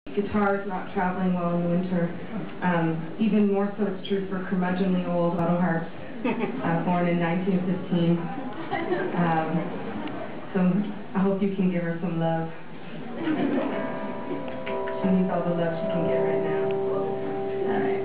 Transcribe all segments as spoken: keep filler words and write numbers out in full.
Guitar is not traveling well in the winter. Um, even more so it's true for curmudgeonly old auto harps, uh, born in nineteen fifteen. Um, so I hope you can give her some love. She needs all the love she can get right now. All right.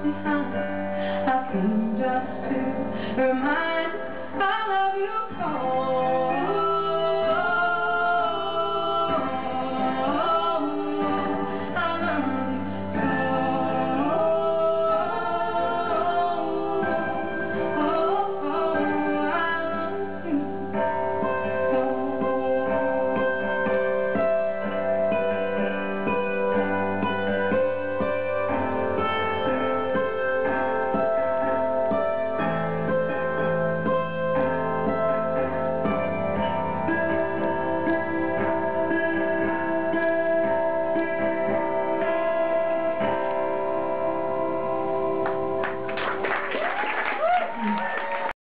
Remind I love you.